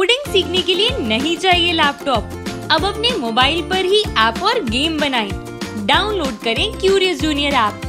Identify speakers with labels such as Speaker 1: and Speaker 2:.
Speaker 1: Coding सीखने के लिए नहीं चाहिए लैपटॉप। अब अपने मोबाइल पर ही ऐप और गेम बनाएं। डाउनलोड करें क्यूरियस जूनियर ऐप।